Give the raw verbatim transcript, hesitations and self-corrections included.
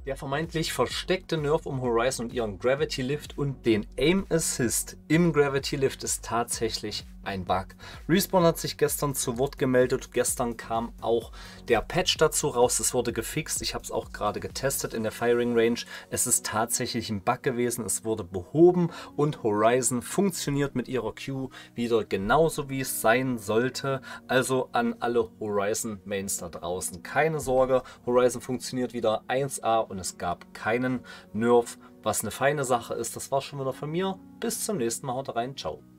Der vermeintlich versteckte Nerf um Horizon und ihren Gravity Lift und den Aim Assist im Gravity Lift ist tatsächlich ein Bug. Respawn hat sich gestern zu Wort gemeldet. Gestern kam auch der Patch dazu raus. Es wurde gefixt. Ich habe es auch gerade getestet in der Firing Range. Es ist tatsächlich ein Bug gewesen. Es wurde behoben und Horizon funktioniert mit ihrer Q wieder genauso, wie es sein sollte. Also an alle Horizon Mains da draußen. Keine Sorge, Horizon funktioniert wieder eins A und es gab keinen Nerf, was eine feine Sache ist. Das war schon wieder von mir. Bis zum nächsten Mal. Haut rein. Ciao.